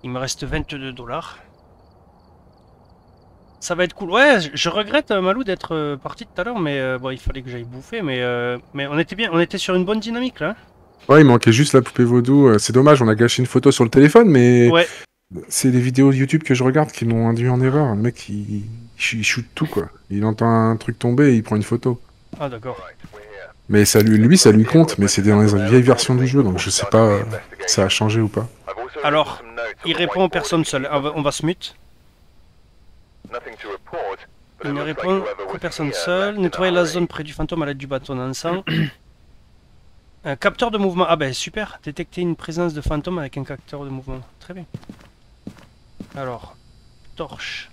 Il me reste 22 $. Ça va être cool. Ouais, je regrette Malou d'être parti tout à l'heure, mais bon, il fallait que j'aille bouffer, mais on était bien, on était sur une bonne dynamique là. Ouais, il manquait juste la poupée vaudou. C'est dommage, on a gâché une photo sur le téléphone, mais Ouais. c'est les vidéos YouTube que je regarde qui m'ont induit en erreur. Le mec, il shoot tout, quoi. Il entend un truc tomber et il prend une photo. Ah d'accord. Mais ça lui, ça lui compte, mais c'est dans les vieilles versions du jeu, donc je sais pas si ça a changé ou pas. Alors, il répond aux personnes seules. On va se mute. Il ne répond qu'aux personnes seules. Nettoyer la zone près du fantôme à l'aide du bâton d'encens. Un capteur de mouvement. Ah ben super. Détecter une présence de fantôme avec un capteur de mouvement. Très bien. Alors, torche.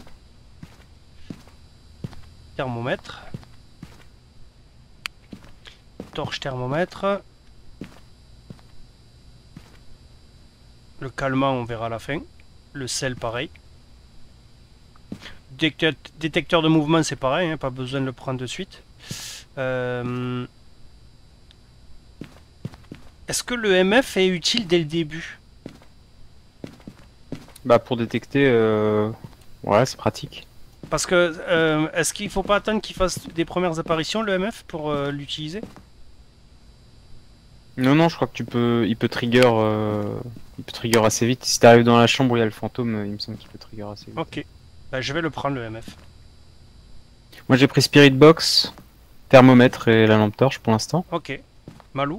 Thermomètre. Torche, thermomètre. Le calmant, on verra à la fin. Le sel, pareil. Détecteur de mouvement, c'est pareil, hein, pas besoin de le prendre de suite. Est-ce que le MF est utile dès le début? Bah pour détecter, ouais c'est pratique. Parce que est-ce qu'il faut pas attendre qu'il fasse des premières apparitions le MF pour l'utiliser? Non non, je crois que il peut trigger assez vite. Si t'arrives dans la chambre où il y a le fantôme, il me semble qu'il peut trigger assez vite. Ok, bah, je vais le prendre le MF. Moi j'ai pris Spirit Box, thermomètre et la lampe torche pour l'instant. Ok, Malou.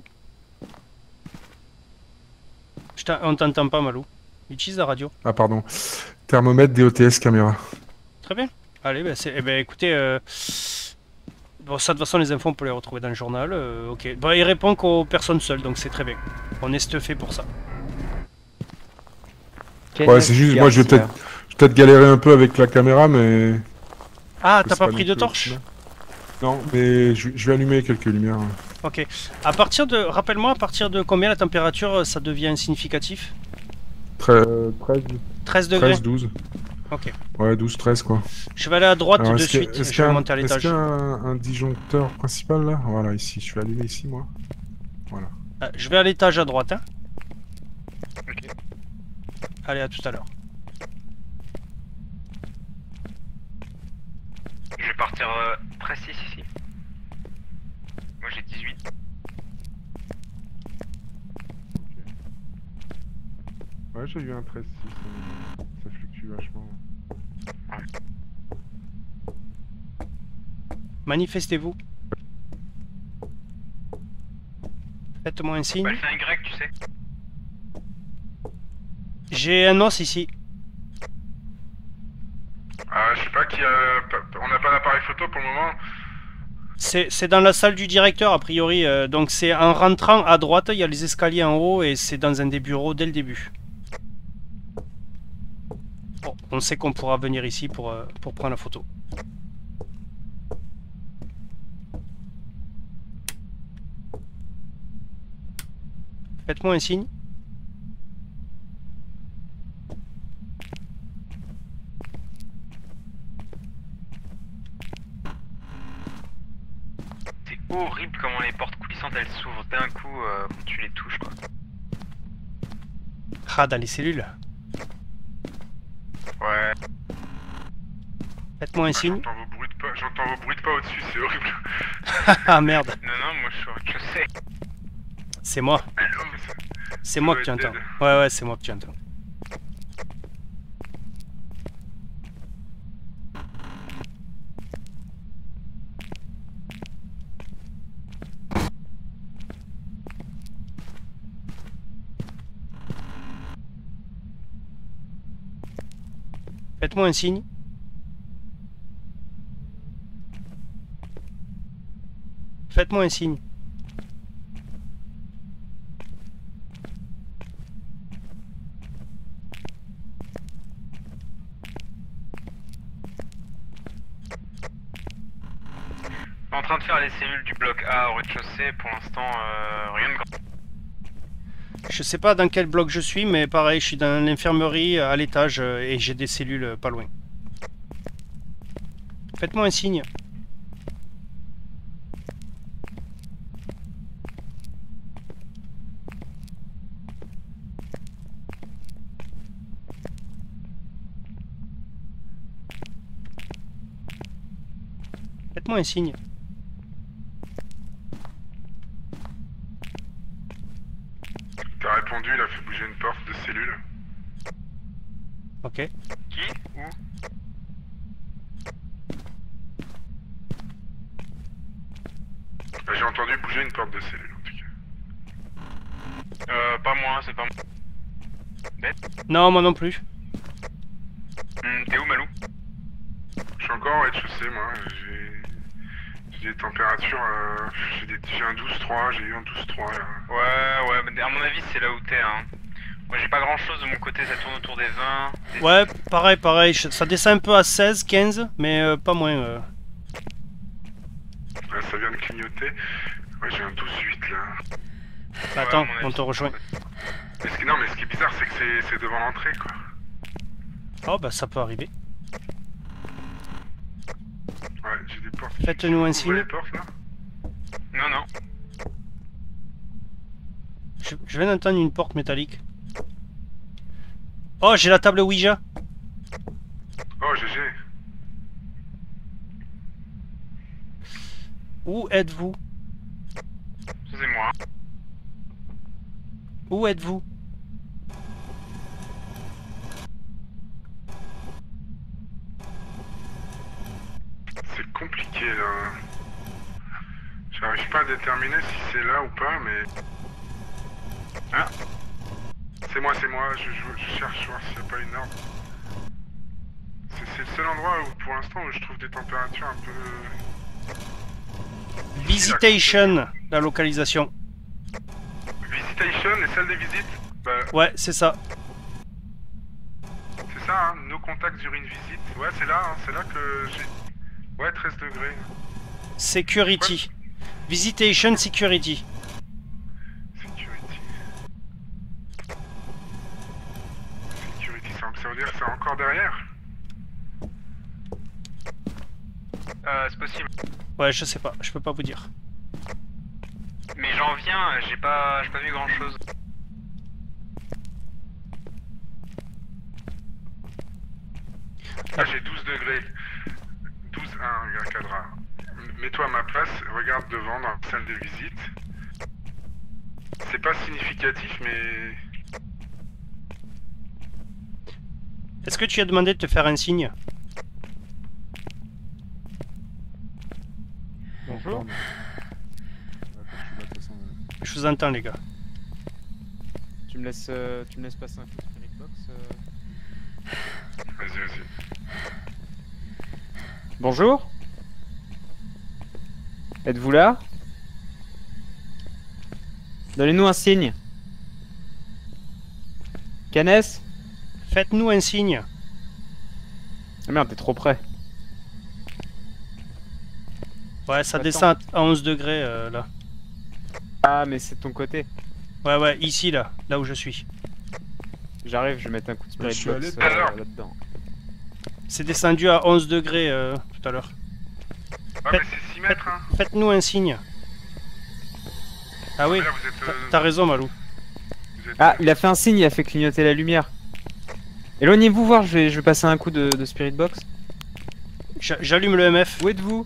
On t'entend pas Malou. Utilise la radio. Ah, pardon. Thermomètre, DOTS, caméra. Très bien. Allez, bah, eh ben, écoutez, bon, ça de toute façon les infos on peut les retrouver dans le journal. Ok, bah, il répond qu'aux personnes seules, donc c'est très bien. On est stuffé pour ça. Ouais, c'est juste, moi je vais peut-être galérer un peu avec la caméra, mais... Ah, c'est t'as pas pris non de plus torche? optimal. Non, mais je vais allumer quelques lumières. Ok. À partir de, rappelle-moi, à partir de combien la température ça devient significatif? 13, 13 degrés. 13, 12. Ok. Ouais, 12, 13 quoi. Je vais aller à droite Alors, de suite. Je vais monter à est-ce l'étage. qu'il y a un disjoncteur principal là? Voilà, ici. Je vais allumer ici, moi. Voilà. Je vais à l'étage à droite. Hein. Ok. Allez, à tout à l'heure. Je vais partir 13-6 ici. Moi j'ai 18. Ouais, j'ai eu un 13, 6. Ça fluctue vachement. Manifestez-vous. Faites-moi un signe. Bah, elle fait un Y, tu sais. J'ai un os ici. Je sais pas qui on n'a pas d'appareil photo pour le moment. C'est dans la salle du directeur, a priori. Donc c'est en rentrant à droite, il y a les escaliers en haut et c'est dans un des bureaux dès le début. Bon, on sait qu'on pourra venir ici pour prendre la photo. Faites-moi un signe. C'est horrible comment les portes coulissantes elles s'ouvrent d'un coup quand tu les touches quoi. Ah, dans les cellules. Ouais. Faites-moi un signe. J'entends vos bruits de pas au-dessus, c'est horrible. Ah merde, Non non, moi je suis au rez-de-chaussée. c'est moi. Allô, C'est moi que tu entends. Ouais, ouais, c'est moi que tu entends. Faites-moi un signe. Faites-moi un signe. En train de faire les cellules du bloc A au rez-de-chaussée, pour l'instant rien de grand. Je sais pas dans quel bloc je suis, mais pareil, je suis dans l'infirmerie à l'étage et j'ai des cellules pas loin. Faites-moi un signe. Faites-moi un signe. T'as répondu, il a fait bouger une porte de cellule. Ok. Qui? Où? J'ai entendu bouger une porte de cellule en tout cas. Pas moi, c'est pas moi. Non, moi non plus. T'es où, Malou? Je suis encore au rez-de-chaussée moi, j'ai des températures, j'ai un 12-3, j'ai eu un 12-3 là. Ouais, mais à mon avis, c'est là où t'es, hein. Moi, j'ai pas grand chose de mon côté, ça tourne autour des 20. Ouais, pareil. Ça descend un peu à 16, 15, mais pas moins. Là, ça vient de clignoter. Ouais, j'ai un 12-8 là. Bah, attends, à mon avis, on te rejoint. Non mais ce qui est bizarre c'est que c'est devant l'entrée quoi. Oh, bah ça peut arriver. Ouais, j'ai des portes. Faites-nous un Vous signe. voyez les portes là? Non. Je viens d'entendre une porte métallique. Oh, j'ai la table Ouija. Oh GG. Où êtes-vous? Ça, c'est moi. Où êtes-vous? C'est compliqué là. J'arrive pas à déterminer si c'est là ou pas mais... Ah. C'est moi, je cherche voir s'il n'y a pas une arme. C'est le seul endroit où pour l'instant où je trouve des températures un peu... Visitation, la localisation. Visitation, les salles des visites? Bah, Ouais, c'est ça. c'est ça, hein, nos contacts durent une visite. Ouais, c'est là que j'ai... Ouais, 13 degrés. Security. Visitation Security. Security. Security, ça veut dire que c'est encore derrière? C'est possible. Ouais, je sais pas, je peux pas vous dire. Mais j'en viens, j'ai pas vu grand chose. Là, j'ai 12 degrés. 12,1, un cadre. Mets-toi à ma place, regarde devant dans la salle de visite. C'est pas significatif, mais... Est-ce que tu as demandé de te faire un signe? Bonjour. Je vous entends, les gars. Tu me laisses passer un coup de Spirit Box Vas-y. Bonjour. Êtes-vous là? Donnez-nous un signe. Canès? Faites-nous un signe. Ah merde, t'es trop près. Ouais, ça Attends. descend à 11 degrés, là. Ah, mais c'est de ton côté. Ouais, ici, là où je suis. J'arrive, je vais mettre un coup de Spirit Je suis allé Box tout à l'heure. là-dedans. C'est descendu à 11 degrés tout à l'heure. Ah, mais c'est 6 mètres, hein. Faites-nous un signe. Ah oui, Là, vous êtes... t'as raison, Malou. vous êtes- Ah, il a fait un signe, il a fait clignoter la lumière. Éloignez-vous voir, je vais passer un coup de Spirit Box. J'allume le MF. Où êtes-vous?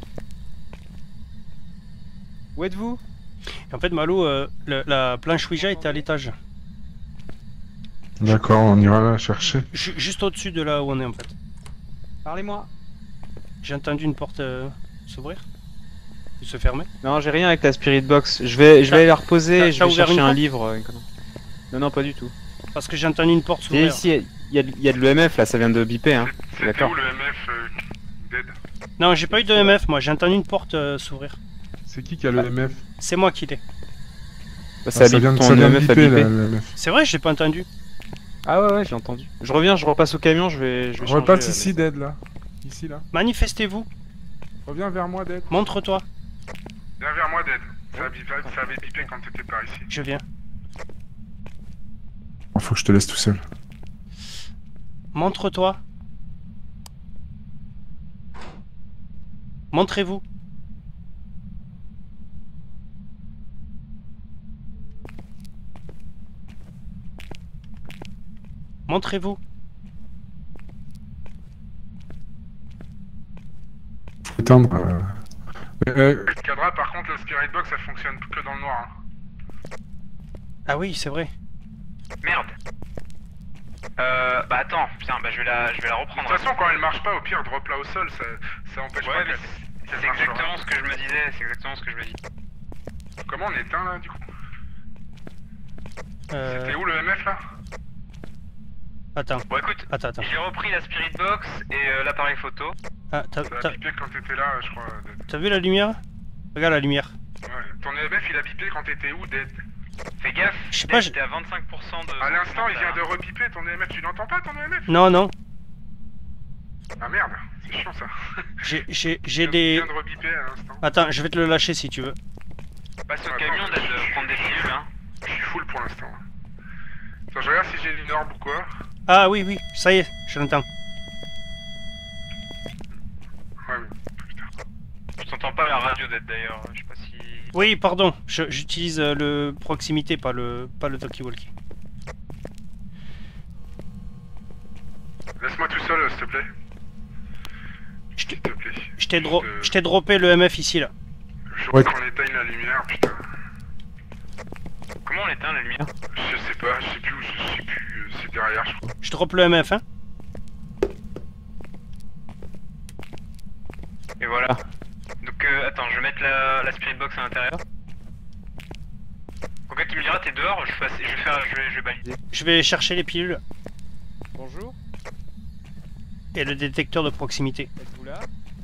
Où êtes-vous? En fait, Malou, la planche Ouija était à l'étage. D'accord, on ira la chercher. Juste au-dessus de là où on est, en fait. Parlez-moi. J'ai entendu une porte s'ouvrir. Ou se fermer. Non, j'ai rien avec la Spirit Box. Je vais aller la reposer et je t'as vais ouvert chercher une un porte livre. Non, pas du tout. Parce que j'ai entendu une porte Et s'ouvrir. ici, il y a de l'EMF là, ça vient de biper. Hein. C'était D'accord. où le MF dead? Non, j'ai pas eu de MF, moi. J'ai entendu une porte s'ouvrir. C'est qui a le MF? C'est moi qui l'ai. Bah, ça bip, ton ça vient de EMF a biper, bipé. là, le MF. C'est vrai, je l'ai pas entendu. Ah ouais, j'ai entendu. Je reviens, je repasse au camion, je vais On repasse changer, ici, Dead, là. Ici, là. Manifestez-vous. Reviens vers moi, Dead. Montre-toi. Viens vers moi, dead. Ça avait bipé quand t'étais par ici. Je viens. Faut que je te laisse tout seul. Montre-toi. Montrez-vous. Montrez-vous. Faut éteindre. Cadra, par contre, la Spirit Box, ça fonctionne que dans le noir. Hein. Ah oui, c'est vrai. Merde. Bah attends, putain, bah je vais la reprendre. De toute façon, quand elle marche pas, au pire, drop-la au sol, ça empêche Ouais, pas mais qu'elle c'est marchera. exactement ce que je me disais, c'est exactement ce que je me dis. Comment on éteint là, du coup? C'était où le MF là? Attends, Bon écoute, attends. j'ai repris la Spirit Box et l'appareil photo. Ah, Ça a bipé quand t'étais là, je crois. t'as vu la lumière? Regarde la lumière. Ouais. Ton EMF il a bipé quand t'étais où, Dead? Fais gaffe, Je sais pas, j'étais à 25% de... À l'instant, il vient de repiper ton EMF, tu l'entends pas ton EMF? Non, non. Ah merde, c'est chiant ça. J'ai Il des... vient de repiper à l'instant. Attends, je vais te le lâcher si tu veux. Passe au camion, Dad, de prendre des pilules, hein. Je suis full pour l'instant. Attends, je regarde si j'ai une orbe ou quoi. Ah oui, oui, ça y est, je l'entends. Ouais, mais... Je t'entends pas à la radio, Dad, d'ailleurs, je sais pas si... Oui, pardon, j'utilise le proximité, pas le talkie-walkie. Laisse-moi tout seul, s'il te plaît. Je S'il te plaît. je t'ai droppé le MF ici, là. Je voudrais qu'on éteigne la lumière, putain. Comment on éteint la lumière? Je sais pas, je sais plus où, je sais plus, c'est derrière, je crois. Je drop le MF, hein. Et voilà. Donc attends, je vais mettre la Spirit Box à l'intérieur. Donc là tu me diras t'es dehors, je vais baliser. Je vais chercher les pilules Bonjour, et le détecteur de proximité. êtes-vous là?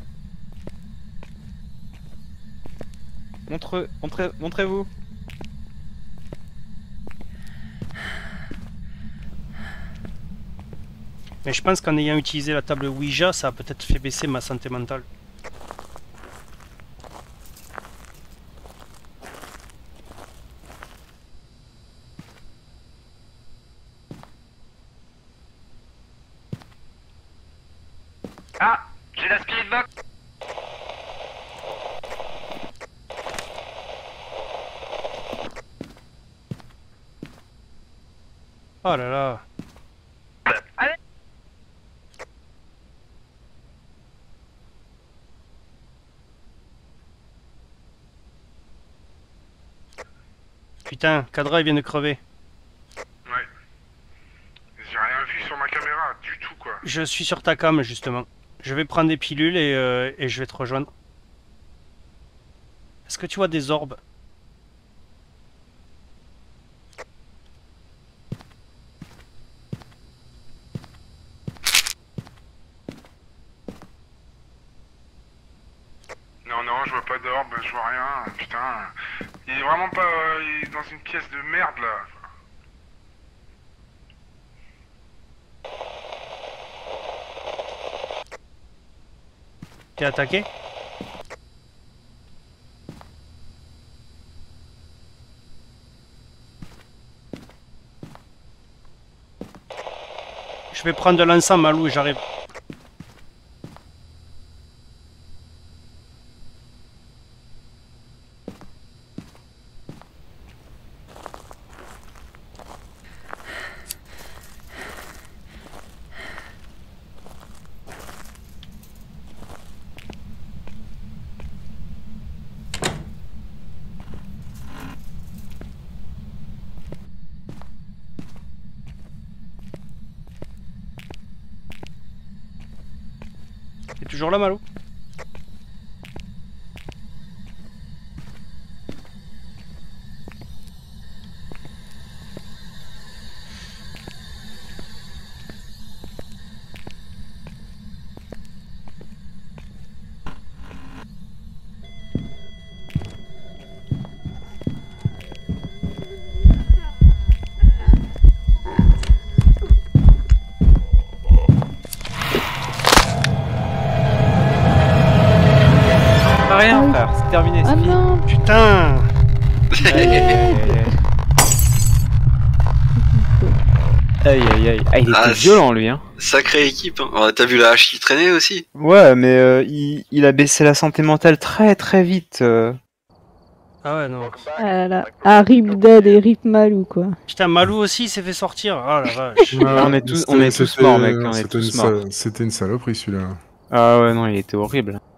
Montrez-vous. Mais je pense qu'en ayant utilisé la table Ouija, ça a peut-être fait baisser ma santé mentale. Ah, j'ai la Spirit Box. Oh là là. Allez. Putain, Cadra il vient de crever. Ouais. J'ai rien vu sur ma caméra, du tout quoi. Je suis sur ta cam justement. Je vais prendre des pilules et je vais te rejoindre. Est-ce que tu vois des orbes? Non, non, je vois pas d'orbe, je vois rien, putain. Il est vraiment pas il est dans une pièce de merde là. T'es attaqué? Je vais prendre de l'encens, Malou, et j'arrive. T'es toujours là, Malou? Rien, frère, c'est terminé, c'est Ah fini. non. Putain! Aïe aïe aïe. Ah, il était Ah, violent lui, hein. Sacrée équipe, hein. Oh, t'as vu la hache qui traînait aussi? Ouais, mais il a baissé la santé mentale très très vite. Ah ouais, non. Ah là là. Ah, rip Dead et rip Malou, quoi. Putain, Malou aussi il s'est fait sortir. Oh la vache. On est tous morts, mec, on est tous morts. C'était une saloperie celui-là. Ah ouais, non, il était horrible.